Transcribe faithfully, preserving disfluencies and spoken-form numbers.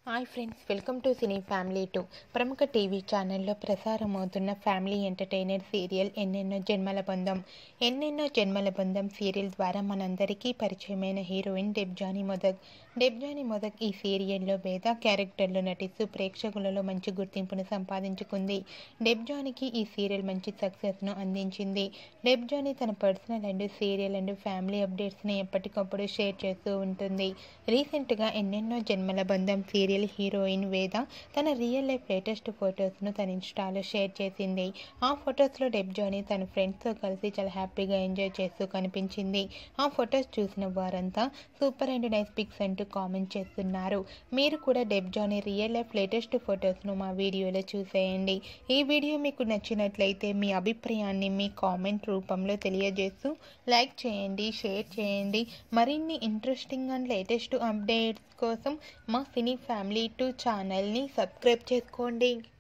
Hi friends, welcome to cine family two. ప్రముఖ TV ఛానల్లో ప్రసారం అవుతున్న ఫ్యామిలీ ఎంటర్టైనర్ సీరియల్ ఎన్నెన్నో జన్మల బంధం. ఎన్నెన్నో జన్మల బంధం సీరియల్ ద్వారా మనందరికీ పరిచయమైన హీరోయిన్ దెబ్జోనిమోdak. దెబ్జోనిమోdak ఈ సీరియల్లో వేద క్యారెక్టర్లో నటిస్తూ ప్రేక్షకులలో మంచి గుర్తింపును సంపాదించుకుంది. దెబ్జోనికి ఈ సీరియల్ మంచి సక్సెస్ను అందించింది. దెబ్జోని తన personal and serial and family అప్డేట్స్ని ఎప్పటికప్పుడు షేర్ చేస్తూ ఉంటుంది. రీసెంట్గా ఎన్నెన్నో జన్మల బంధం సీరియల్ హీరోయిన్ వేద తన రియల్ లైఫ్ లేటెస్ట్ ఫొటోస్ను తన ఇన్స్టాలో షేర్ చేసింది. ఆ ఫొటోస్లో దెబ్జోని తన ఫ్రెండ్స్తో కలిసి చాలా హ్యాపీగా ఎంజాయ్ చేస్తూ కనిపించింది. ఆ ఫొటోస్ చూసిన వారంతా సూపర్ అండ్ నైస్ పిక్స్ అంటూ కామెంట్ చేస్తున్నారు. మీరు కూడా దెబ్జోని రియల్ లైఫ్ లేటెస్ట్ ఫొటోస్ను మా వీడియోలో చూసేయండి. ఈ వీడియో మీకు నచ్చినట్లయితే మీ అభిప్రాయాన్ని మీ కామెంట్ రూపంలో తెలియజేస్తూ లైక్ చేయండి, షేర్ చేయండి. మరిన్ని ఇంట్రెస్టింగ్ అండ్ లేటెస్ట్ అప్డేట్స్ కోసం మా సినీ ఫ్యామిలీ టూ ఛానల్ని సబ్స్క్రైబ్ చేసుకోండి.